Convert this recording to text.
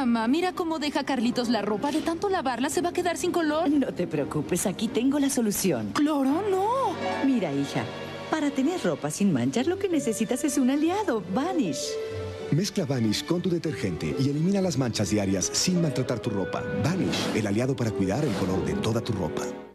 Mamá, mira cómo deja Carlitos la ropa. De tanto lavarla se va a quedar sin color. No te preocupes, aquí tengo la solución. ¿Cloro? No. Mira, hija, para tener ropa sin manchas lo que necesitas es un aliado, Vanish. Mezcla Vanish con tu detergente y elimina las manchas diarias sin maltratar tu ropa. Vanish, el aliado para cuidar el color de toda tu ropa.